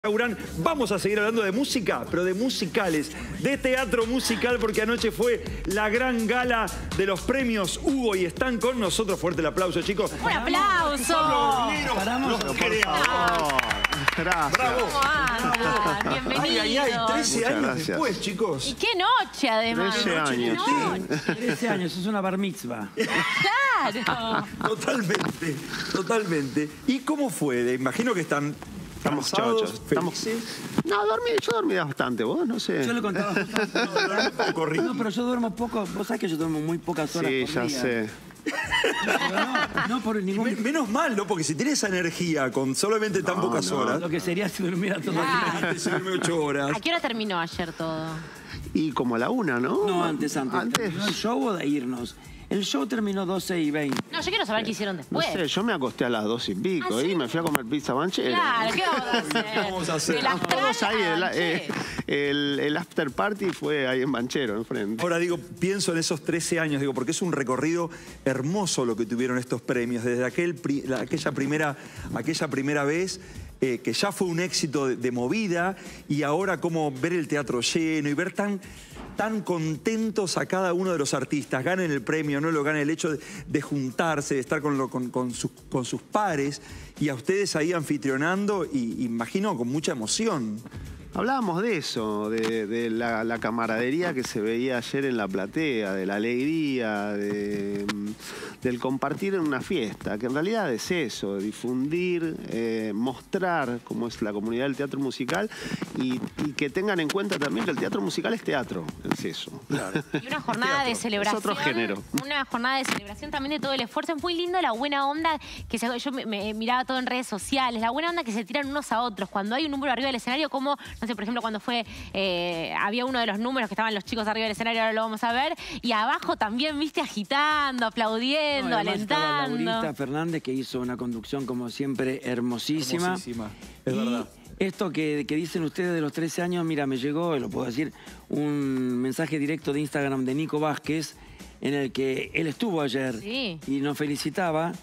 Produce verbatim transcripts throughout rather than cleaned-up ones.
Urán. Vamos a seguir hablando de música, pero de musicales, de teatro musical, porque anoche fue la gran gala de los premios Hugo y están con nosotros. Fuerte el aplauso, chicos. ¡Un aplauso! Paramos, los creadores. Gracias. Bravo. Bravo. Bienvenidos. Ay, ay, ay, trece Muchas años gracias. después, chicos. Y qué noche, además. trece años, Qué trece años, es una bar mitzvah. Claro. Totalmente, totalmente. ¿Y cómo fue? Imagino que están... Estamos cansados, chochos. Estamos... felices. No, dormí, yo dormí bastante, vos, no sé. Yo le contaba. Poco, Ricky. No, pero yo duermo poco. Vos sabés que yo duermo muy pocas horas Sí, por ya día. sé. Pero no, no por ningún... Men- Menos mal, ¿no? Porque si tienes esa energía con solamente tan No, pocas no. horas, Lo que sería si durmiera todo el Claro. día. antes se duerme ocho horas. ¿A qué hora terminó ayer todo? Y como a la una, ¿no? No, antes, antes. Antes. ¿Terminó el show o de irnos? El show terminó doce y veinte. No, yo quiero saber qué hicieron No después. sé, yo me acosté a las dos y pico ¿Ah, sí? y me fui a comer pizza banchera. Claro, ¿qué vamos a hacer? ¿Qué vamos a hacer? El astral Todos ahí, el, a eh, el, el after party fue ahí en Banchero, enfrente. Ahora digo, pienso en esos trece años, digo, porque es un recorrido hermoso lo que tuvieron estos premios, desde aquel, pri- la- aquella, primera, aquella primera vez, eh, que ya fue un éxito de, de movida, y ahora como ver el teatro lleno y ver tan, tan contentos a cada uno de los artistas, ganen el premio, no lo ganen, el hecho de, de juntarse, de estar con, lo- con- con sus, con sus pares, y a ustedes ahí anfitrionando, y imagino con mucha emoción. Hablábamos de eso, de, de la, la camaradería que se veía ayer en la platea, de la alegría, de, del compartir en una fiesta, que en realidad es eso, difundir, eh, mostrar cómo es la comunidad del teatro musical y, y que tengan en cuenta también que el teatro musical es teatro, es eso. Claro. Y una jornada de celebración. Es otro género. Una jornada de celebración también de todo el esfuerzo. Es muy lindo la buena onda que se, yo me, me miraba todo en redes sociales, la buena onda que se tiran unos a otros. Cuando hay un número arriba del escenario, como, no sé, por ejemplo, cuando fue, eh, había uno de los números que estaban los chicos arriba del escenario, ahora lo vamos a ver, y abajo también, viste, agitando, aplaudiendo, No, además estaba alentando. Laurita Fernández, que hizo una conducción, como siempre, hermosísima. Hermosísima, es y verdad. esto que, que dicen ustedes de los trece años, mira, me llegó, lo puedo decir, un mensaje directo de Instagram de Nico Vázquez, en el que él estuvo ayer Sí. y nos felicitaba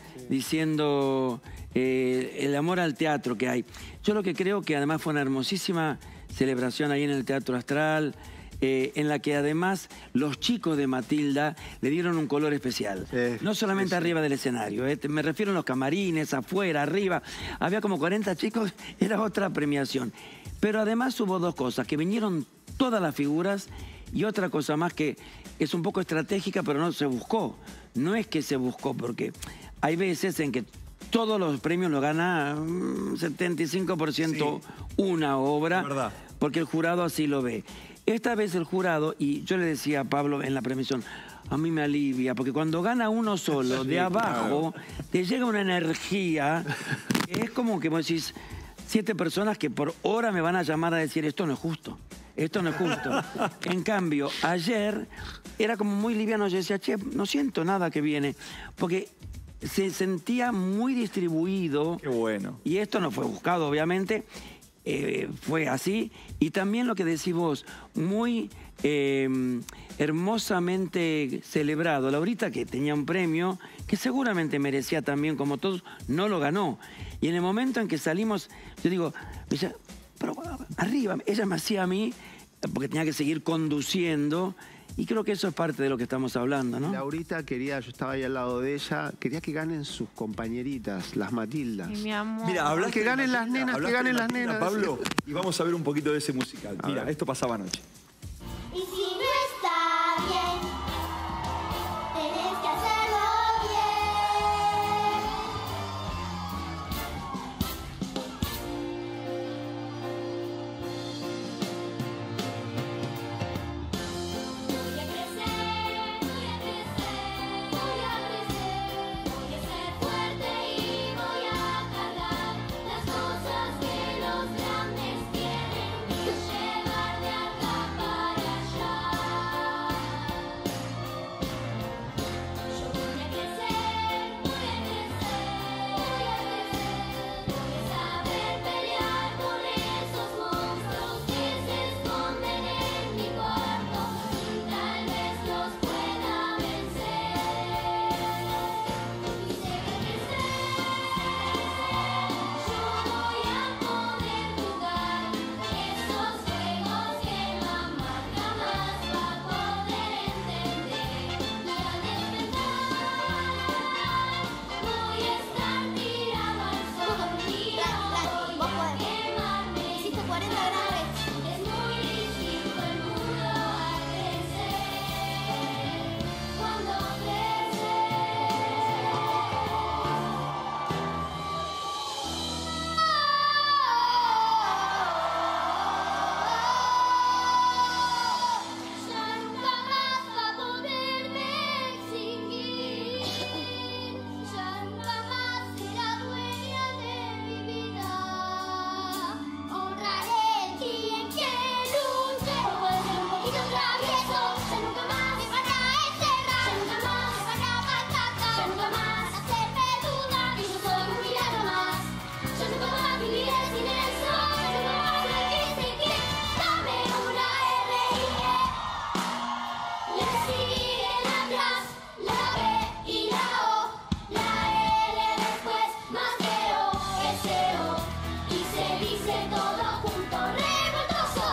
diciendo eh, el amor al teatro que hay. Yo lo que creo que además fue una hermosísima celebración ahí en el Teatro Astral, eh, en la que además los chicos de Matilda le dieron un color especial. Sí, no solamente sí, sí. arriba del escenario, eh, me refiero a los camarines, afuera, arriba. Había como cuarenta chicos, era otra premiación. Pero además hubo dos cosas, que vinieron todas las figuras y otra cosa más que es un poco estratégica, pero no se buscó. No es que se buscó, porque hay veces en que todos los premios lo gana mm, setenta y cinco por ciento una obra, Es verdad. porque el jurado así lo ve. Esta vez el jurado, y yo le decía a Pablo en la premiación, a mí me alivia, porque cuando gana uno solo, de abajo, te llega una energía que es como que vos decís, siete personas que por hora me van a llamar a decir, esto no es justo, esto no es justo. En cambio, ayer era como muy liviano, yo decía, che, no siento nada que viene, porque se sentía muy distribuido. Qué bueno. Y esto no fue buscado, obviamente, eh, fue así. Y también lo que decís vos, muy eh, hermosamente celebrado. Laurita, que tenía un premio, que seguramente merecía también, como todos, no lo ganó. Y en el momento en que salimos, yo digo, me decía, pero arriba, ella me hacía a mí, porque tenía que seguir conduciendo. Y creo que eso es parte de lo que estamos hablando, ¿no? Laurita quería, yo estaba ahí al lado de ella, quería que ganen sus compañeritas, las Matildas. Ay, mi amor. Mira, hablaste Que de ganen las Matilda, nenas, que hablaste ganen de las Matilda, nenas. Pablo, y vamos a ver un poquito de ese musical. A Mira, ver. esto pasaba anoche. Y si no está bien, tenés que hacerlo bien. Voy a crecer, voy a crecer, voy a crecer, voy a ser fuerte y voy a cargar las cosas que los grandes tienen que llevar de acá. cuarenta graves. Es muy distinto el mundo al crecer. Cuando ya nunca más va a poderme extinguir. Ya nunca más será dueña de mi vida. Honraré el día en que luche. Puede ser un poquito travieso. Ya nunca más me van a encerrar. Ya nunca más me van a maltratar. Ya nunca más hacerme dudar. Y yo soy un milagro más. Ya nunca más viviré sin eso. Ya nunca más me extinguir. Dame una R I E. Le siguen atrás la B y la O, la L después más que O, S O, y se dice todo junto, revoltoso.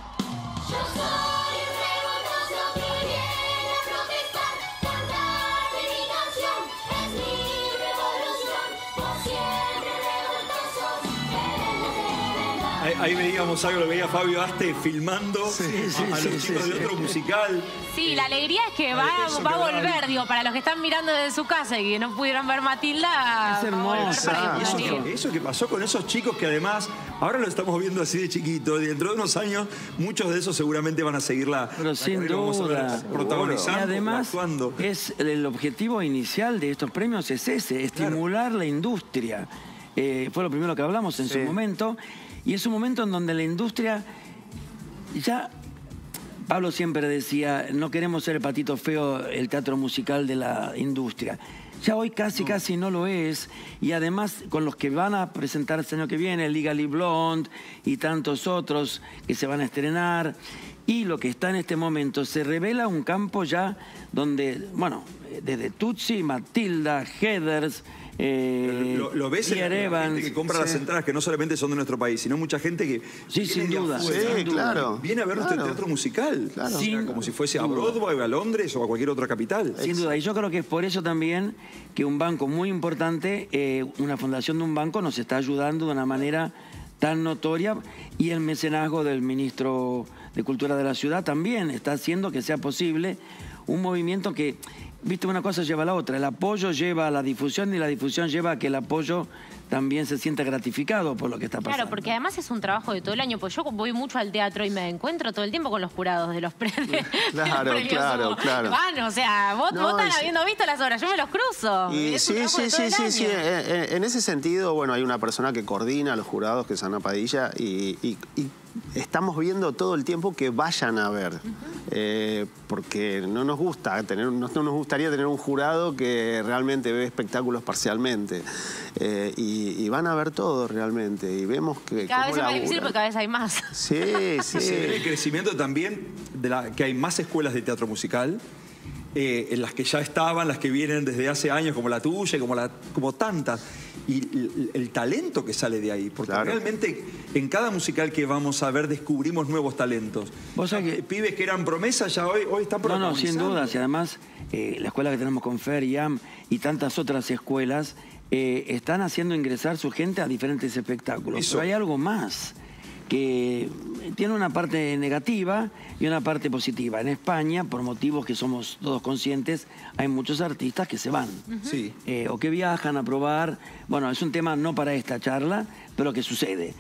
Yo soy un revoltoso que viene a protestar, cantar de mi canción, es mi revolución, por siempre revoltosos, rebeldes de verdad. Ahí, ahí veíamos algo, lo veía Fabio Aste filmando sí, a, a sí, los sí, chicos sí. de otro musical. Sí, la alegría es que va, Eso va a que volver, hablan. digo, para los que están mirando desde su casa y que no pudieron ver Matilda. Es va a volver hermosa. para que Eso, puedan ir. que- eso que pasó con esos chicos que además ahora lo estamos viendo así de chiquito y dentro de unos años muchos de esos seguramente van a seguir la, Pero la sin carrera, vamos a ver, duda. protagonizando, Y además, actuando. es el objetivo inicial de estos premios es ese, estimular la industria. Eh, fue lo primero que hablamos en Sí. su momento. Y es un momento en donde la industria ya... Pablo siempre decía, no queremos ser el patito feo, el teatro musical de la industria. Ya hoy casi, casi no lo es. Y además, con los que van a presentarse el año que viene, Legally Blonde y tantos otros que se van a estrenar. Y lo que está en este momento, se revela un campo ya donde, bueno, desde Tutsi, Matilda, Heathers, eh, Lo, lo ves en la, Pierre la Evans. gente que compra las entradas, que no solamente son de nuestro país, sino mucha gente que Sí, viene sin de duda, afuera, Sí, sin duda. claro. viene a ver nuestro Claro. teatro musical. Claro. O sea, Sin como si fuese a duda. Broadway, a Londres o a cualquier otra capital. Sin duda, y yo creo que es por eso también que un banco muy importante, eh, una fundación de un banco, nos está ayudando de una manera tan notoria y el mecenazgo del ministro de Cultura de la ciudad también está haciendo que sea posible un movimiento que, viste, una cosa lleva a la otra. El apoyo lleva a la difusión y la difusión lleva a que el apoyo también se sienta gratificado por lo que está pasando. Claro, porque además es un trabajo de todo el año, pues yo voy mucho al teatro y me encuentro todo el tiempo con los jurados de los premios. Claro, claro, claro. Van, o sea, vos, No, vos están es- habiendo visto las obras, yo me los cruzo. Y Es un sí, trabajo de sí, todo sí, el sí, sí. año. En, en ese sentido, bueno, hay una persona que coordina a los jurados, que es Ana Padilla, y, y- y estamos viendo todo el tiempo que vayan a ver. Eh, porque no nos gusta tener, no, no nos gustaría tener un jurado que realmente ve espectáculos parcialmente. Eh, y, y van a ver todo realmente. Y vemos que. Cada cómo vez es más difícil laburan. porque cada vez hay más. Sí, sí. Se ve el crecimiento también de la, que hay más escuelas de teatro musical, eh, en las que ya estaban, las que vienen desde hace años, como la tuya, como, la, como tantas. Y el, el talento que sale de ahí, porque Claro. realmente en cada musical que vamos a ver descubrimos nuevos talentos. Vos sabés que- Pibes que eran promesas ya hoy, hoy están No, no, protagonizando. sin duda. Y además, eh, la escuela que tenemos con Fer y A M y tantas otras escuelas eh, están haciendo ingresar su gente a diferentes espectáculos. Eso. Pero hay algo más, que tiene una parte negativa y una parte positiva. En España, por motivos que somos todos conscientes, hay muchos artistas que se van. Sí. Eh, o que viajan a probar. Bueno, es un tema no para esta charla, pero que sucede.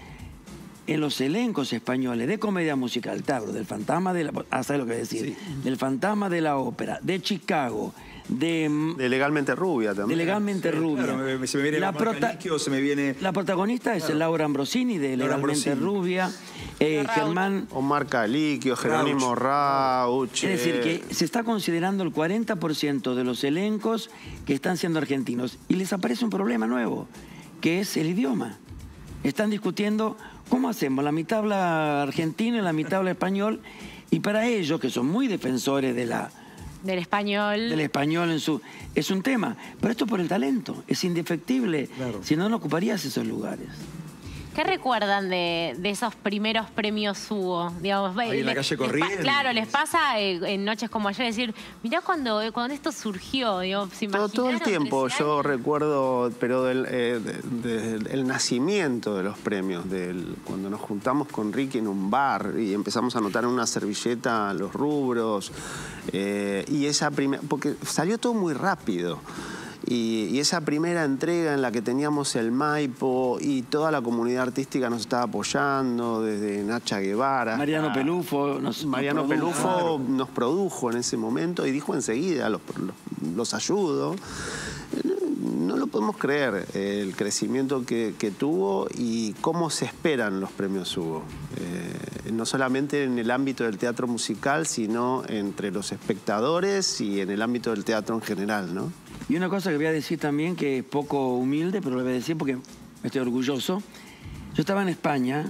En los elencos españoles de comedia musical, te hablo del Fantasma de la... Ah, ¿sabes lo que decir? Sí. Del Fantasma de la Ópera, de Chicago, de... De Legalmente Rubia de también. Legalmente Rubia. Claro, me- se me viene la, Marca prota- Liquio, se me viene... la protagonista es Laura Ambrosini, de Laura Legalmente Ambrosini. Rubia. Eh, Raúl. Germán... Omar Caliquio, Jerónimo Rauch. Es decir, eh, que se está considerando el cuarenta por ciento de los elencos que están siendo argentinos. Y les aparece un problema nuevo, que es el idioma. Están discutiendo cómo hacemos, la mitad habla argentino y la mitad habla español. Y para ellos, que son muy defensores de la, Del español. del español en su... Es un tema. Pero esto por el talento, es indefectible. Claro. Si no, no ocuparías esos lugares. ¿Qué recuerdan de, de esos primeros premios Hugo? Digamos, Ahí en la le- calle les pa- Corrientes. Claro, les pasa eh, en noches como ayer decir, mirá cuando, cuando esto surgió, digo, ¿se Todo, todo el imaginaron tiempo, trece yo años? recuerdo, pero del eh, de- de- el nacimiento de los premios, del, cuando nos juntamos con Ricky en un bar y empezamos a anotar en una servilleta los rubros, eh, y esa primera, porque salió todo muy rápido. Y, y esa primera entrega en la que teníamos el Maipo y toda la comunidad artística nos estaba apoyando, desde Nacha Guevara. Mariano Pelufo nos, Mariano nos produjo. Pelufo nos produjo en ese momento y dijo enseguida, los, los, los ayudo. No lo podemos creer, eh, el crecimiento que, que tuvo y cómo se esperan los premios Hugo. Eh, no solamente en el ámbito del teatro musical, sino entre los espectadores y en el ámbito del teatro en general, ¿no? Y una cosa que voy a decir también, que es poco humilde, pero lo voy a decir porque estoy orgulloso. Yo estaba en España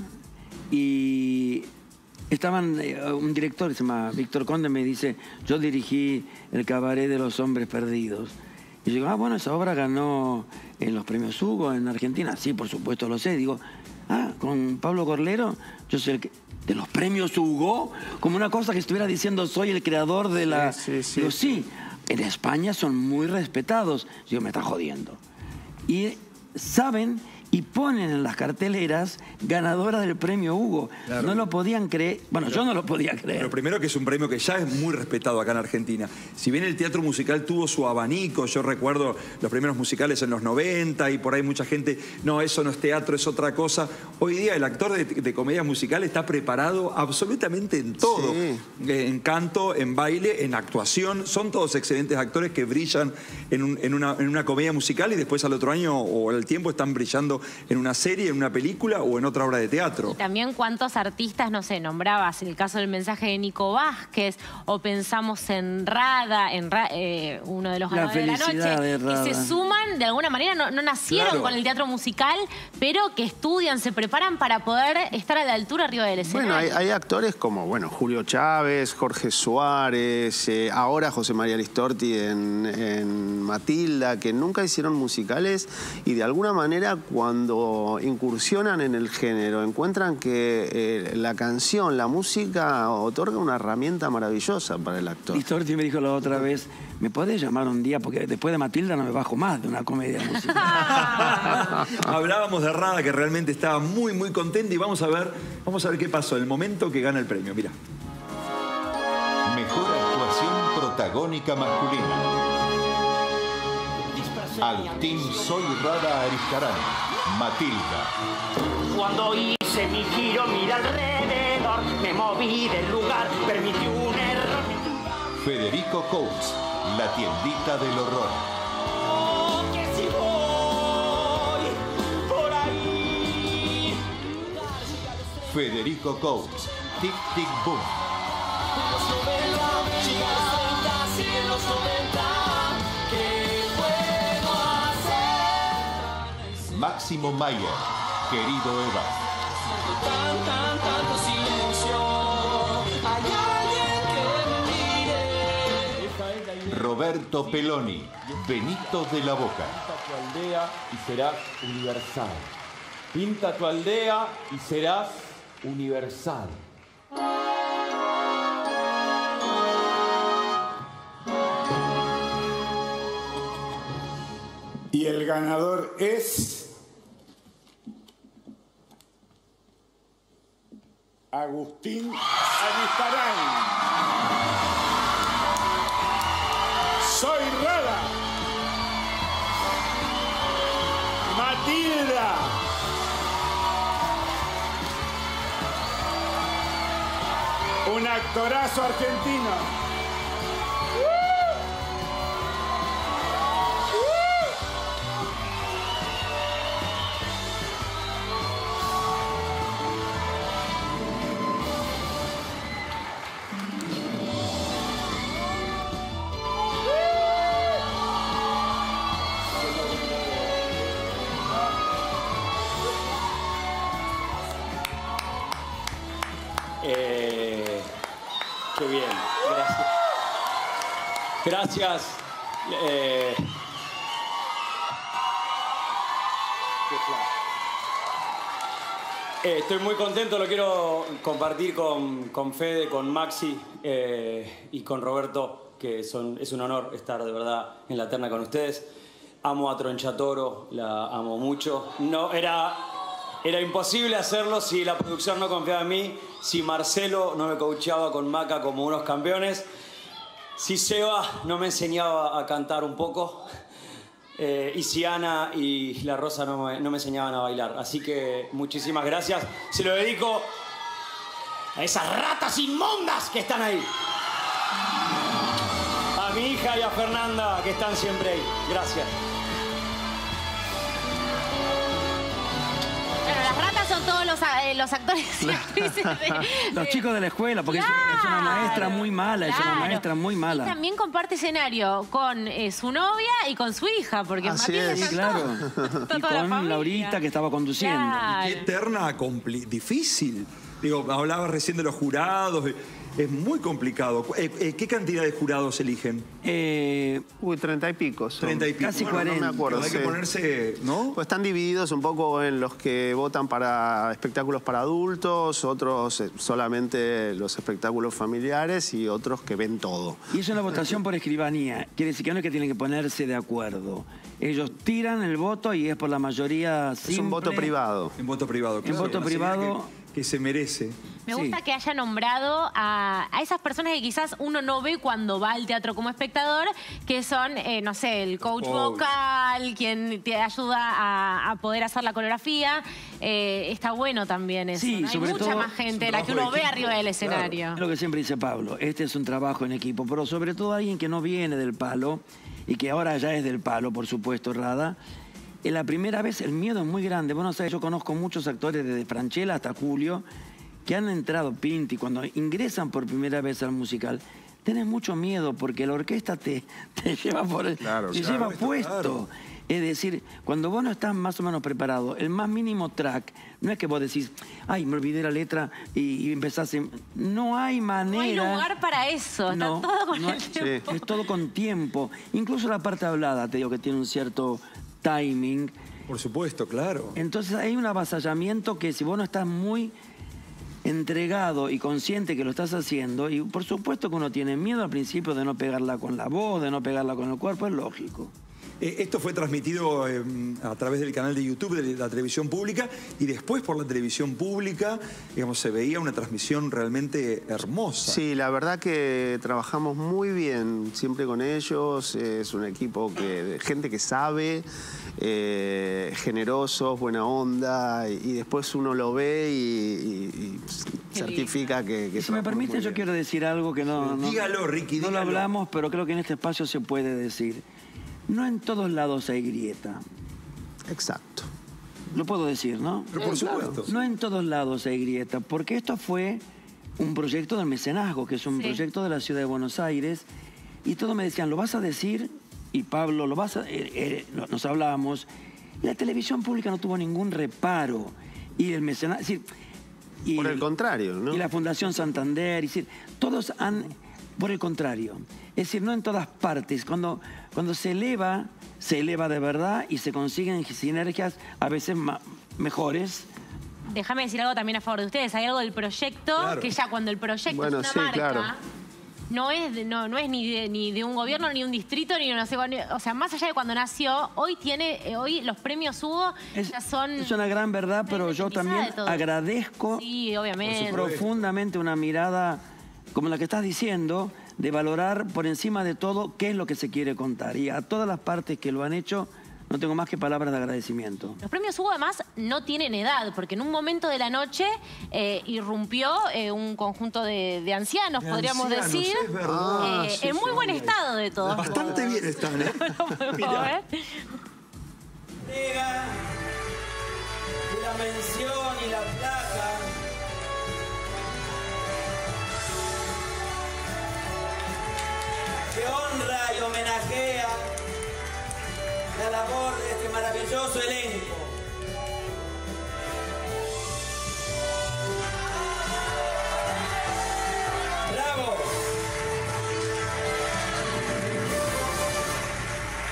y estaban, eh, un director que se llama Víctor Conde me dice, yo dirigí El Cabaret de los Hombres Perdidos. Y yo digo, ah, bueno, esa obra ganó en los premios Hugo en Argentina. Sí, por supuesto, lo sé. Digo, ah, con Pablo Corlero, yo soy el que... ¿De los premios Hugo? Como una cosa que estuviera diciendo, soy el creador de la... Sí, sí, sí. Digo, sí, en España son muy respetados. Digo, me está jodiendo. Y saben y ponen en las carteleras ganadora del premio Hugo. Claro. No lo podían creer. Bueno, yo no lo podía creer. Pero primero que es un premio que ya es muy respetado acá en Argentina. Si bien el teatro musical tuvo su abanico, yo recuerdo los primeros musicales en los noventa y por ahí mucha gente, no, eso no es teatro, es otra cosa. Hoy día el actor de, de comedia musical está preparado absolutamente en todo. Sí. En canto, en baile, en actuación. Son todos excelentes actores que brillan en, un- en una, en una comedia musical y después al otro año o al tiempo están brillando en una serie, en una película o en otra obra de teatro. También cuántos artistas, no sé, nombrabas el caso del mensaje de Nico Vázquez, o pensamos en Rada, en Ra- eh, uno de los La ganadores de la felicidad noche, de Rada. que se suman, de alguna manera, no, no nacieron Claro. con el teatro musical, pero que estudian, se preparan para poder estar a la altura arriba del escenario. Bueno, hay, hay actores como, bueno, Julio Chávez, Jorge Suárez, eh, ahora José María Listorti en, en Matilda, que nunca hicieron musicales y de alguna manera cuando incursionan en el género encuentran que eh, la canción, la música otorga una herramienta maravillosa para el actor. Listorti me dijo la otra vez, ¿me podés llamar un día? Porque después de Matilda no me bajo más de una comedia musical. Hablábamos de Rada, que realmente estaba muy, muy contenta y vamos a ver, vamos a ver qué pasó, el momento que gana el premio. Mira. Mejor actuación protagónica masculina. Agustín Soy Rada Aristarán, Matilda. Cuando hice mi giro, mira alrededor, me moví del lugar, permití un error. Federico Coates, La tiendita del horror. Oh, que si voy por ahí. Federico Coates, Tic Tic Boom. Los noventa, chicas treinta, siguen los noventa. ¿Qué puedo hacer? Máximo Mayer, Querido Eva. Tan, tan, tanto silencio. Hay alguien que me mire. Roberto Peloni, Benito de la Boca. Pinta tu aldea y serás universal. Pinta tu aldea y serás universal. Y el ganador es Agustín Aristarán. Soy Rada. Matilda. Un actorazo argentino. Eh, qué bien, gracias. Gracias. eh, qué Eh, estoy muy contento, lo quiero compartir con, con Fede, con Maxi eh, y con Roberto, que son, es un honor estar de verdad en la terna con ustedes. Amo a Tronchatoro, la amo mucho. No, era, era imposible hacerlo si la producción no confiaba en mí, si Marcelo no me coacheaba con Maca como unos campeones, si Seba no me enseñaba a cantar un poco. Eh, y si Ana y La Rosa no me, no me enseñaban a bailar. Así que muchísimas gracias. Se lo dedico a esas ratas inmundas que están ahí. A mi hija y a Fernanda, que están siempre ahí. Gracias. Bueno, las ratas son todos los, eh, los actores y actrices de, Los chicos de la escuela, porque es- Claro, es una maestra muy mala, es una claro. maestra muy Y mala. también comparte escenario con eh, su novia y con su hija, porque Así Matilde es. está Sí, claro. todo- está Y toda la con familia. Laurita, que estaba conduciendo. Claro. Qué terna compli- difícil. Digo, hablabas recién de los jurados. Es muy complicado. Eh, eh, ¿Qué cantidad de jurados eligen? Eh, Uy, treinta y pico. son. Treinta y pico. Casi Bueno, No me acuerdo. Hay que sí. ponerse, ¿no? Pues están divididos un poco en los que votan para espectáculos para adultos, otros eh, solamente los espectáculos familiares y otros que ven todo. y es una votación por escribanía. Quiere decir que no es que tienen que ponerse de acuerdo. Ellos tiran el voto y es por la mayoría simple. Es un voto privado. En voto privado. En voto una privado. señal Que, que se merece. Me Sí. gusta que haya nombrado a, a esas personas que quizás uno no ve cuando va al teatro como espectador, que son, eh, no sé, el coach, Coach. vocal, quien te ayuda a, a poder hacer la coreografía. Eh, está bueno también eso. Sí, ¿no? Hay sobre mucha todo más es gente un de la que trabajo uno de ve equipo, arriba del claro. escenario. Es lo que siempre dice Pablo, este es un trabajo en equipo, pero sobre todo alguien que no viene del palo y que ahora ya es del palo, por supuesto, Rada. En la primera vez el miedo es muy grande. Bueno, sabes, yo conozco muchos actores desde Franchella hasta Julio que han entrado, Pinti, cuando ingresan por primera vez al musical, tenés mucho miedo porque la orquesta te, te lleva por el, Claro, te claro, lleva esto, puesto. claro. Es decir, cuando vos no estás más o menos preparado, el más mínimo track, no es que vos decís, ay, me olvidé la letra y, y empezás... en-". No hay manera... No hay lugar para eso, está No, todo con no el hay- tiempo. es todo con tiempo. Incluso la parte hablada, te digo que tiene un cierto timing. Por supuesto, claro. Entonces hay un avasallamiento que si vos no estás muy entregado y consciente que lo estás haciendo, y por supuesto que uno tiene miedo al principio de no pegarla con la voz, de no pegarla con el cuerpo, es lógico. Eh, esto fue transmitido eh, a través del canal de YouTube de la televisión pública y después por la televisión pública, digamos, se veía una transmisión realmente hermosa. Sí, la verdad que trabajamos muy bien siempre con ellos. Es un equipo que, de gente que sabe, eh, generosos, buena onda, y, y después uno lo ve y, y- y Qué certifica que, que Y si me trabajamos permite, muy yo bien. quiero decir algo que no, no, Dígalo, Ricky, no lo dígalo. hablamos, pero creo que en este espacio se puede decir. No en todos lados hay grieta. Exacto. Lo puedo decir, ¿no? Pero por supuesto. No en todos lados hay grieta, porque esto fue un proyecto del mecenazgo, que es un Sí. proyecto de la ciudad de Buenos Aires, y todos me decían, ¿lo vas a decir? Y Pablo, ¿lo vas a...? eh, eh, no- nos hablábamos. La televisión pública no tuvo ningún reparo. Y el mecenazgo... Es decir, y Por el contrario, ¿no? Y la Fundación Santander, es decir, todos han... Por el contrario. Es decir, no en todas partes. Cuando, cuando se eleva, se eleva de verdad y se consiguen sinergias a veces ma- mejores. Déjame decir algo también a favor de ustedes. Hay algo del proyecto Claro. que ya cuando el proyecto Bueno, es una sí, marca, claro. no es, de- no, no es ni, de, ni de un gobierno, ni un distrito, ni no sé, o sea, más allá de cuando nació, hoy tiene, eh, hoy los premios Hugo Es, ya son... es una gran verdad, pero yo independizada también de todo. agradezco Sí, obviamente. profundamente una mirada como la que estás diciendo, de valorar por encima de todo qué es lo que se quiere contar. Y a todas las partes que lo han hecho, no tengo más que palabras de agradecimiento. Los premios Hugo además no tienen edad, porque en un momento de la noche eh, irrumpió eh, un conjunto de, de ancianos, De podríamos ancianos, decir, es verdad. eh, Sí, en muy sí, buen sí. estado de todos. Bastante bien están, ¿eh? Mirá. Entrega de la mención y la placa que honra y homenajea la labor de este maravilloso elenco. ¡Bravo!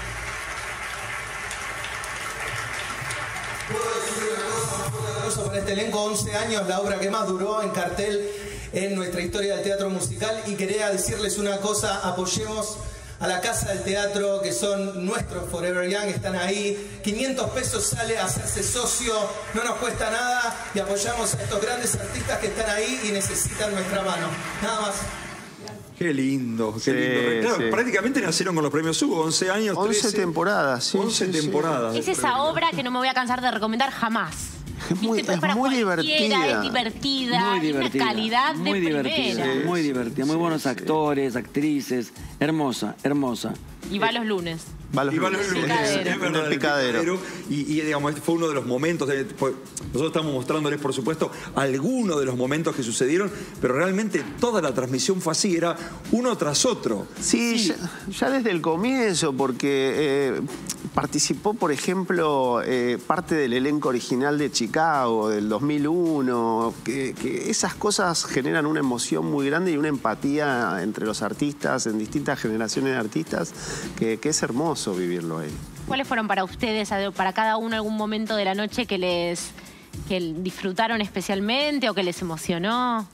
Puedo decir una cosa, un poco de cosa para este este elenco once años, la obra que más duró en cartel en nuestra historia del teatro musical, y quería decirles una cosa: apoyemos a la Casa del Teatro, que son nuestros Forever Young, están ahí. quinientos pesos sale a hacerse socio, no nos cuesta nada, y apoyamos a estos grandes artistas que están ahí y necesitan nuestra mano. Nada más. Qué lindo, qué Sí, lindo. Claro, sí. prácticamente nacieron con los premios Hugo, once años, once trece, temporadas, sí. once sí, sí. temporadas. Es esa obra que no me voy a cansar de recomendar jamás. Es muy, ¿Viste? es Para muy cualquiera, divertida. Es divertida, Muy tiene divertida. una calidad muy de divertida, primera. muy divertida. Muy buenos actores, actresses. Hermosa, hermosa. Y va los lunes. Va los Y va los lunes, lunes, sí, es en verdad, el el picadero. picadero. Y, y, digamos, este fue uno de los momentos, de- pues, nosotros estamos mostrándoles, por supuesto, algunos de los momentos que sucedieron, pero realmente toda la transmisión fue así, era uno tras otro. Sí, Ya, ya desde el comienzo, porque eh, participó, por ejemplo, eh, parte del elenco original de Chicago, del dos mil uno, que, que esas cosas generan una emoción muy grande y una empatía entre los artistas, en distintas generaciones de artistas, que, que es hermoso vivirlo ahí. ¿Cuáles fueron para ustedes, para cada uno, algún momento de la noche que les que disfrutaron especialmente o que les emocionó?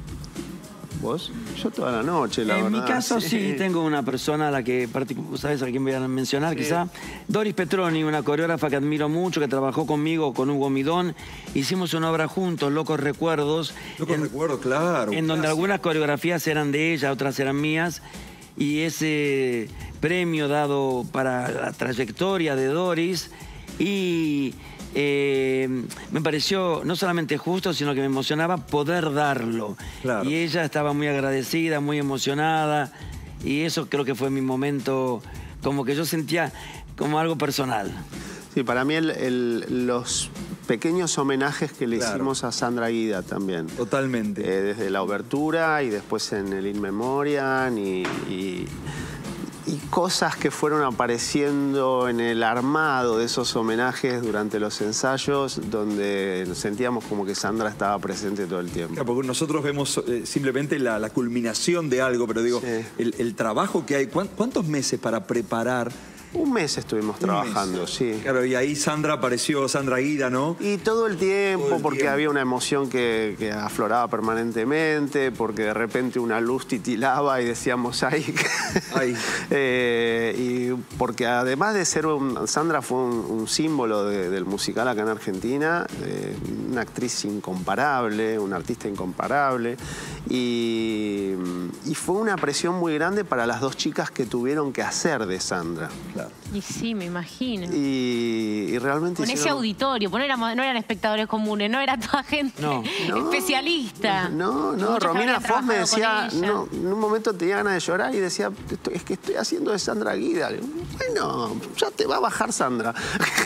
¿Vos? Yo toda la noche, la en verdad. mi caso sí. tengo una persona a la que, particu- ¿sabes a quién voy a mencionar? Sí. Quizá Doris Petroni, una coreógrafa que admiro mucho, que trabajó conmigo, con Hugo Midón. Hicimos una obra juntos, Locos Recuerdos. Locos en, Recuerdos, claro. En donde clásico. algunas coreografías eran de ella, otras eran mías. Y ese premio dado para la trayectoria de Doris y... Eh, me pareció no solamente justo, sino que me emocionaba poder darlo. Claro. Y ella estaba muy agradecida, muy emocionada, y eso creo que fue mi momento, como que yo sentía como algo personal. Sí, para mí el- el- los pequeños homenajes que le Claro. hicimos a Sandra Guida también. Totalmente. Eh, desde la obertura y después en el In Memoriam y, y- y cosas que fueron apareciendo en el armado de esos homenajes durante los ensayos, donde sentíamos como que Sandra estaba presente todo el tiempo. Claro, porque nosotros vemos eh, simplemente la, la culminación de algo, pero digo, Sí. el, el trabajo que hay, ¿cuán- ¿cuántos meses para preparar? Un mes estuvimos trabajando, mes? sí. Claro, y ahí Sandra apareció, Sandra Guida, ¿no? Y todo el tiempo, Todo el porque tiempo. había una emoción que, que afloraba permanentemente, porque de repente una luz titilaba y decíamos, ¡ay! Ay. Eh, y porque además de ser un... Sandra fue un, un símbolo de- del musical acá en Argentina, eh, una actriz incomparable, una artista incomparable, y, y fue una presión muy grande para las dos chicas que tuvieron que hacer de Sandra. Claro. Y sí, me imagino. Y, y realmente Con ese hicieron- auditorio, pues no, éramos- no eran espectadores comunes, no era toda gente No. No. especialista. No, no, Muchos Romina habían Foz me trabajado con decía, ella. no, en un momento tenía ganas de llorar y decía, "Estoy- es que estoy haciendo de Sandra Guida. Le digo, bueno, ya te va a bajar Sandra.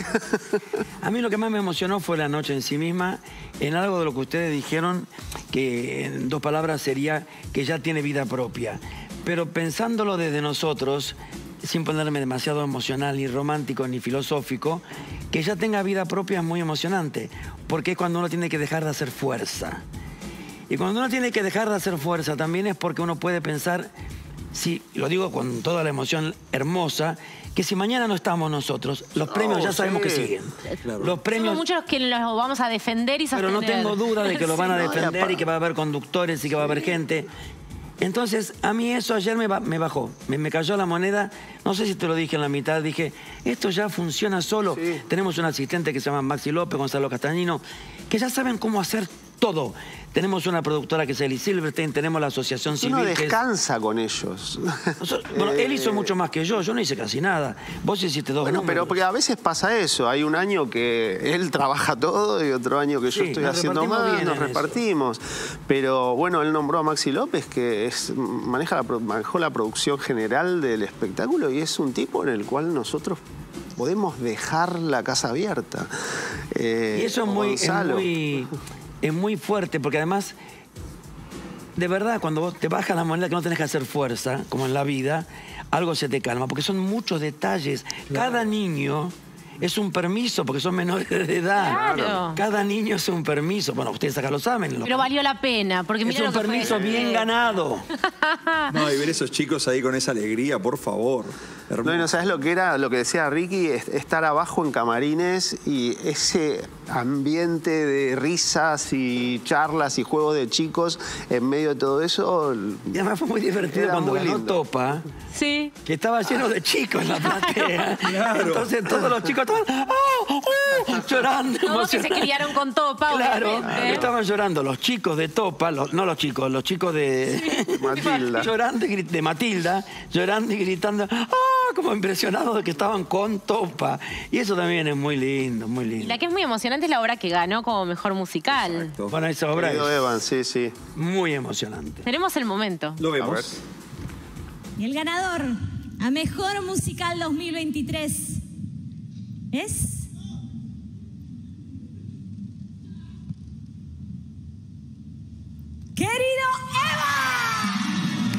A mí lo que más me emocionó fue la noche en sí misma, en algo de lo que ustedes dijeron, que en dos palabras sería que ya tiene vida propia. Pero pensándolo desde nosotros, sin ponerme demasiado emocional, ni romántico, ni filosófico, que ya tenga vida propia es muy emocionante, porque es cuando uno tiene que dejar de hacer fuerza. Y cuando uno tiene que dejar de hacer fuerza también es porque uno puede pensar, sí, lo digo con toda la emoción hermosa, que si mañana no estamos nosotros, los premios ya sabemos que sí. siguen. Claro. Los premios, Somos muchos los que los vamos a defender y pero sostener. no tengo duda de que lo van a Sí, no, y defender aparte- y que va a haber conductores y que va a haber gente. Entonces, a mí eso ayer me, ba- me bajó, me, me cayó la moneda, no sé si te lo dije en la mitad, dije, esto ya funciona solo. Sí. Tenemos un asistente que se llama Maxi López, Gonzalo Castañino, que ya saben cómo hacer todo. Tenemos una productora que es Eli Silverstein, tenemos la Asociación Civil. Uno que es- descansa con ellos. Nosotros- bueno, él hizo Eh, mucho más que yo, yo no hice casi nada. Vos hiciste dos Bueno, pero números. porque a veces pasa eso. Hay un año que él trabaja todo y otro año que yo Sí, estoy nos haciendo repartimos más, bien nos en eso. repartimos. Pero bueno, él nombró a Maxi López, que es, maneja la, pro- manejó la producción general del espectáculo y es un tipo en el cual nosotros podemos dejar la casa abierta. Eh, Y eso es o muy, es Gonzalo. muy, es muy fuerte, porque además, de verdad, cuando vos te bajas la moneda que no tenés que hacer fuerza, como en la vida, algo se te calma, porque son muchos detalles. Cada niño es un permiso porque son menores de edad. Claro. Cada niño es un permiso. Bueno, ustedes acá lo saben. Pero valió la pena, porque es mira un lo que permiso fue. bien ganado. No, y ver esos chicos ahí con esa alegría, por favor. No, y no sabes lo que era, lo que decía Ricky, es estar abajo en camarines y ese ambiente de risas y charlas y juegos de chicos en medio de todo eso. Y además fue muy divertido era cuando muy ganó lindo. Topa, Sí. que estaba lleno de chicos en la platea. Claro. Entonces todos los chicos estaban ¡oh! ¡Oh! llorando. Todos que se criaron con Topa, Claro, obviamente. estaban llorando los chicos de Topa, los- no los chicos, los chicos de Matilda. llorando y gri- de Matilda, llorando y gritando, ¡ah! Como impresionados de que estaban con Topa. Y eso también es muy lindo, muy Y lindo. la que es muy emocionante es la obra que ganó como mejor musical. Exacto. Bueno, esa obra Querido es Evan, sí, sí. muy emocionante. Tenemos el momento. Lo A ver. vemos. Y el ganador a Mejor Musical dos mil veintitrés es... ¡Querido Eva!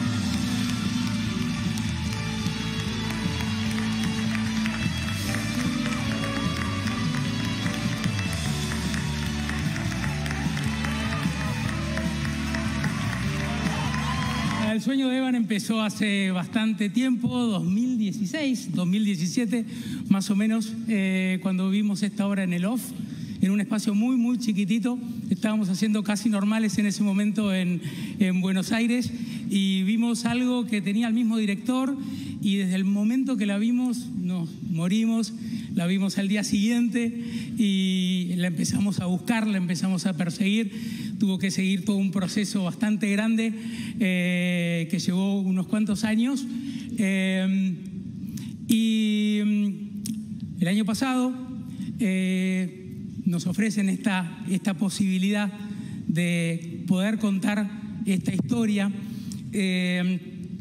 El sueño de Evan empezó hace bastante tiempo, dos mil dieciséis, dos mil diecisiete, más o menos, eh, cuando vimos esta obra en el Off, en un espacio muy, muy chiquitito. Estábamos haciendo Casi Normales en ese momento en, en Buenos Aires y vimos algo que tenía el mismo director y desde el momento que la vimos nos morimos. La vimos al día siguiente y la empezamos a buscar, la empezamos a perseguir. Tuvo que seguir todo un proceso bastante grande eh, que llevó unos cuantos años. Eh, y mm, el año pasado eh, nos ofrecen esta, esta posibilidad de poder contar esta historia. Eh,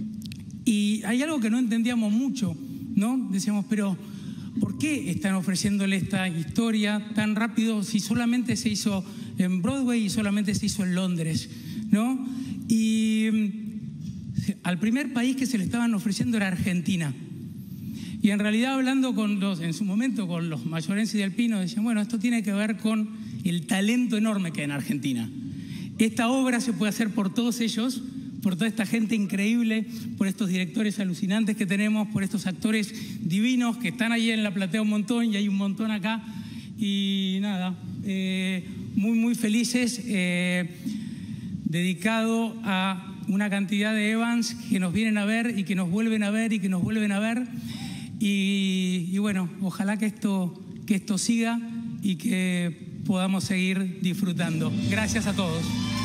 y hay algo que no entendíamos mucho, ¿no? Decíamos, pero ¿por qué están ofreciéndole esta historia tan rápido si solamente se hizo en Broadway y solamente se hizo en Londres, ¿no? Y mm, al primer país que se le estaban ofreciendo era Argentina. Y en realidad hablando con los, en su momento con los mayorenses de Alpino, decían, bueno, esto tiene que ver con el talento enorme que hay en Argentina. Esta obra se puede hacer por todos ellos, por toda esta gente increíble, por estos directores alucinantes que tenemos, por estos actores divinos que están ahí en la platea un montón y hay un montón acá. Y nada, eh, muy, muy felices, eh, dedicado a una cantidad de Evans que nos vienen a ver y que nos vuelven a ver y que nos vuelven a ver. Y, y bueno, ojalá que esto, que esto siga y que podamos seguir disfrutando. Gracias a todos.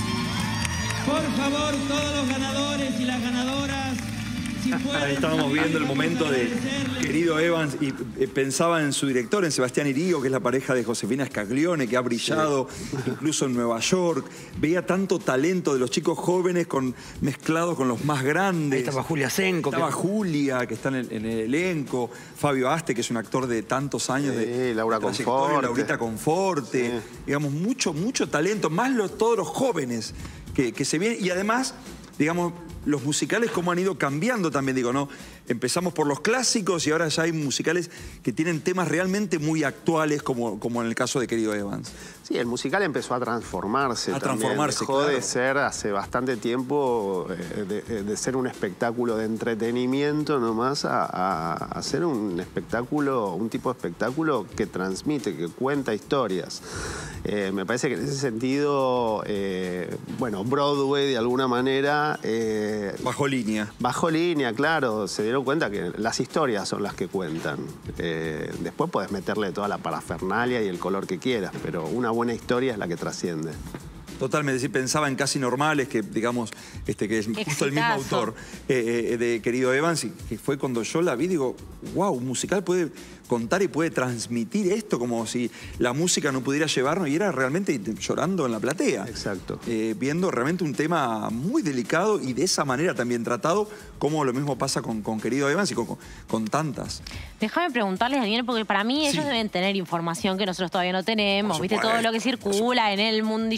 Por favor, todos los ganadores y las ganadoras, si pueden... Ahí estábamos viendo el momento de querido Evans y eh, pensaba en su director, en Sebastián Irío, que es la pareja de Josefina Scaglione, que ha brillado incluso en Nueva York. Veía tanto talento de los chicos jóvenes con, mezclados con los más grandes. Ahí estaba Julia Senko. Estaba que... Julia, que está en el, en el elenco. Fabio Aste, que es un actor de tantos años de Sí, Laura trayectoria, Conforte. Laurita Conforte. Sí. Digamos, mucho, mucho talento. Más los, todos los jóvenes que, que se vienen. Y además, digamos, los musicales cómo han ido cambiando también, digo, ¿no? Empezamos por los clásicos y ahora ya hay musicales que tienen temas realmente muy actuales, como, como en el caso de Querido Evans. Sí, el musical empezó a transformarse A también. transformarse, Dejó claro. de ser hace bastante tiempo, eh, de, de ser un espectáculo de entretenimiento nomás, a, a, a ser un espectáculo, un tipo de espectáculo que transmite, que cuenta historias. Eh, me parece que en ese sentido, eh, bueno, Broadway de alguna manera... Eh, Bajo línea. Bajo línea, claro. Se dieron cuenta que las historias son las que cuentan. Eh, después puedes meterle toda la parafernalia y el color que quieras, pero una buena historia es la que trasciende. Totalmente, sí, pensaba en Casi Normales, que digamos, este, que es justo el mismo Exitazo. autor eh, eh, de Querido Evans, y que fue cuando yo la vi, digo, wow, un musical puede contar y puede transmitir esto como si la música no pudiera llevarnos, y era realmente llorando en la platea. Exacto. Eh, viendo realmente un tema muy delicado y de esa manera también tratado, como lo mismo pasa con, con Querido Evans y con, con, con tantas. Déjame preguntarles, Daniel, porque para mí ellos Sí. deben tener información que nosotros todavía no tenemos. Por ¿Viste? supuesto, Todo lo que circula en el mundillo del musical.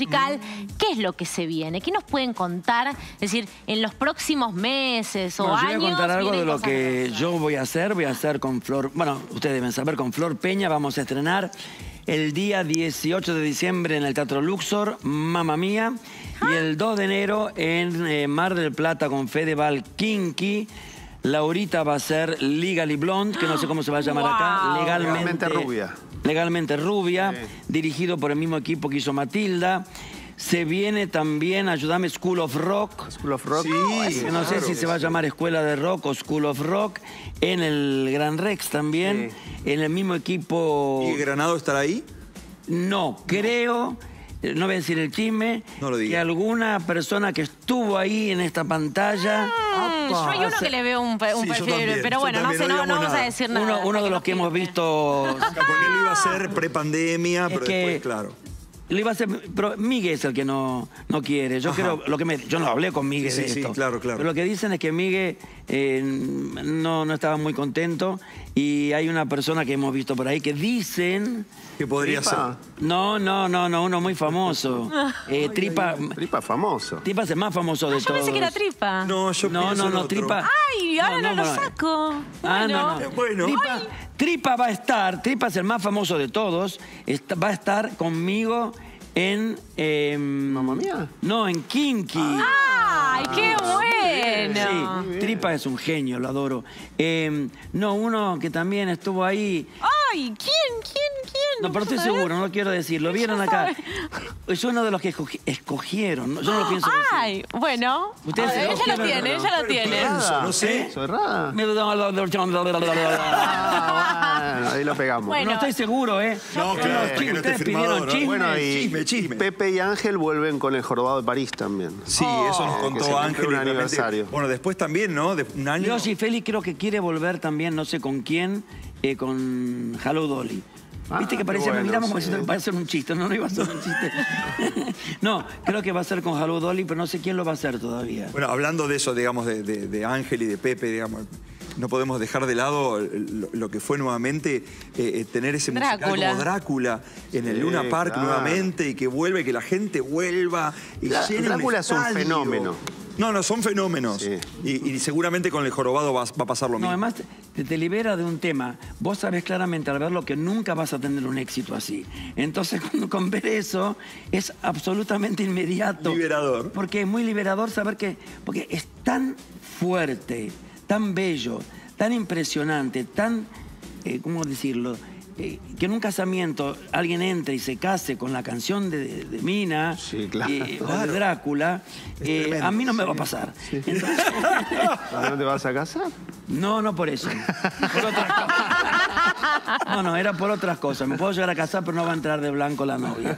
musical. ¿Qué es lo que se viene? ¿Qué nos pueden contar? Es decir, en los próximos meses o Bueno, años. yo voy a contar algo de vienen lo cosas que hermosas. yo voy a hacer. Voy a hacer con Flor... Bueno, ustedes deben saber, con Flor Peña vamos a estrenar el día dieciocho de diciembre en el Teatro Luxor, Mamma Mía. Y el dos de enero en eh, Mar del Plata con Fedeval Kinky. Laurita va a ser Legally Blonde, que no sé cómo se va a llamar Wow. acá. Legalmente, Legalmente Rubia. Legalmente Rubia, Sí. dirigido por el mismo equipo que hizo Matilda. Se viene también, ayúdame, School of Rock. School of Rock. Sí, No sé claro si que se va a sí. llamar Escuela de Rock o School of Rock. En el Gran Rex también. En el mismo equipo... ¿Y Granado estará ahí? No, creo, eh, no voy a decir el chisme, No lo diga. que alguna persona que estuvo ahí en esta pantalla... Mm, yo hay uno que le veo un, pe- un Sí, yo perfil, también, pero yo bueno, no también, sé, no no, no digamos vamos a nada. decir nada. Uno, uno de los que hemos visto... Porque él lo iba a hacer pre-pandemia, Es pero que- después, claro. Lo iba a hacer, pero Miguel es el que no, no quiere. Yo Ajá. creo, lo que me, yo no hablé con Miguel Sí, de sí, esto. sí, claro, claro. Pero lo que dicen es que Miguel eh, no, no estaba muy contento y hay una persona que hemos visto por ahí que dicen... ¿Qué podría ser? Tripa. No, no, no, no, uno muy famoso. Eh, Tripa, Tripa famoso. Tripa es el más famoso de Ah, yo todos. pensé que era Tripa. No, yo No, pienso no, en no, otro. Tripa. Ay, ahora no, No, no, lo no. saco. Ah, Bueno. no, no. Eh, bueno. Tripa, Tripa va a estar, Tripa es el más famoso de todos, está- va a estar conmigo en... Eh, ¿Mamma Mía? No, en Kinky. ¡Ay, qué bueno! Sí, Tripa es un genio, lo adoro. Eh, no, uno que también estuvo ahí... ¡Ay! ¿Quién? ¿Quién? ¿Quién? No, pero estoy ¿Sabes? seguro, no quiero decirlo. Vieron acá. Es uno de los que escogi- escogieron. ¿no? Yo no lo pienso decir. ¡Ay! Bueno, Ustedes ella lo escogieron, tiene, ¿no? ella lo tiene. Pienso, no sé. ¿Soy rara? Me- Ah, bueno, ahí lo pegamos. Bueno. No estoy seguro, ¿eh? No, Unos claro, para que chismes, no esté ustedes firmado, pidieron ¿no? chismes. Bueno, y, Chisme, chisme. y Pepe y Ángel vuelven con el Jorobado de París también. Sí, eso nos que se contó cumple Ángel. un y realmente- aniversario. Bueno, después también, ¿no? De un año. Dios y Félix creo que quiere volver también, no sé con quién, eh, con Hello Dolly. Ah, Viste que qué parecía, bueno, me miramos como sí. diciendo, va a ser un chiste. No, no iba a ser un chiste. No, creo que va a ser con Hello Dolly, pero no sé quién lo va a hacer todavía. Bueno, hablando de eso, digamos, de, de- de Ángel y de Pepe, digamos, no podemos dejar de lado lo, lo que fue nuevamente eh, eh, tener ese musical Drácula. como Drácula en el Sí, Luna Park claro. nuevamente y que vuelve, que la gente vuelva y Dra- llene un Drácula es un estadio. fenómeno. No, no, son fenómenos. Sí. Y, y seguramente con el Jorobado va, va a pasar lo No, mismo. además te, te libera de un tema. Vos sabés claramente al verlo que nunca vas a tener un éxito así. Entonces, con, con ver eso, es absolutamente inmediato. Liberador. Porque es muy liberador saber que... Porque es tan fuerte, tan bello, tan impresionante, tan... eh, ¿cómo decirlo? Eh, que en un casamiento alguien entre y se case con la canción de, de Mina Sí, claro. eh, o de Drácula, eh, tremendo. a mí no me va a pasar. Entonces, ¿A dónde vas a casar? no, no por eso. Por otras cosas. No, no, era por otras cosas. Me puedo llegar a casar, pero no va a entrar de blanco la novia.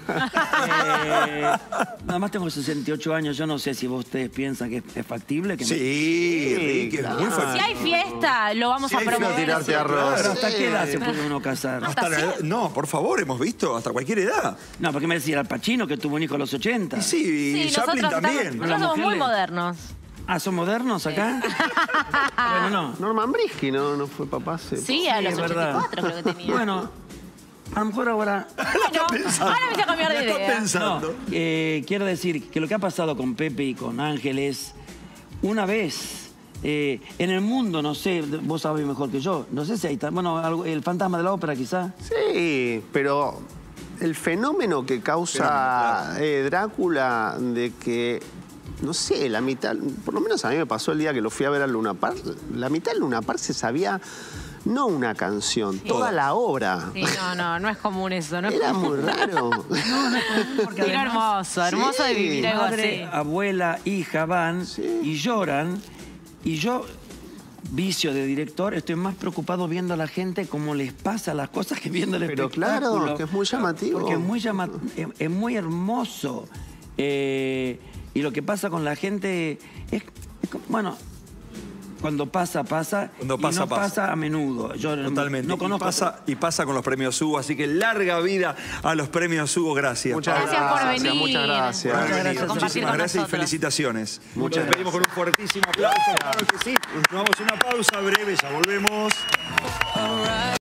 Eh, nada más tengo sesenta y ocho años. Yo no sé si vos ustedes piensan que es, es factible. Que me- Sí, Ricky, es muy Si factible. hay fiesta, lo vamos Sí, a hay promover. fiesta, tirarte arroz. Pero ¿hasta qué edad se puede uno casar? Hasta la edad- no, por favor, hemos visto hasta cualquier edad. No, porque me decía Al Pacino que tuvo un hijo a los ochenta. Y sí, y Sí, Chaplin nosotros, también. estamos, La nosotros somos mujer muy le- modernos. Ah, ¿son modernos acá? Bueno, no. Norman Brisky, ¿no? No fue papá hace Sí, a los es verdad. ochenta y cuatro creo que tenía. Bueno, a lo mejor ahora... Bueno, ahora me hice cambiar de Ya está idea. pensando. No, eh, quiero decir que lo que ha pasado con Pepe y con Ángel es una vez eh, en el mundo, no sé, vos sabés mejor que yo, no sé si hay, ta- bueno, algo- el fantasma de la ópera quizá. Sí, pero el fenómeno que causa eh, Drácula de que, no sé, la mitad, por lo menos a mí me pasó el día que lo fui a ver al Luna Park, la mitad del Luna Park se sabía no una canción, toda la obra. Sí, no, no, no es común eso. No es Era común. muy raro. Porque Era hermoso, hermoso de Sí. vivir algo Madre, así. abuela, hija van Sí. y lloran y yo... Vicio de director, estoy más preocupado viendo a la gente cómo les pasa las cosas que viendo el Pero espectáculo. claro, que es muy llamativo. Porque es muy, llama- es, es muy hermoso. Eh, y lo que pasa con la gente es, es como- bueno, cuando pasa, pasa. Cuando y pasa, no pasa. a menudo. Yo no- Totalmente. no conozco... y, pasa, y pasa con los premios Hugo, así que larga vida a los premios Hugo. Gracias. Muchas Gracias por gracias, venir. muchas gracias. Por haber Muchas venido. gracias. Compartir Muchísimas con gracias y nosotros. felicitaciones. Muchas Nos despedimos con un fuertísimo aplauso. Claro que sí. Nos vamos a una pausa breve, ya volvemos.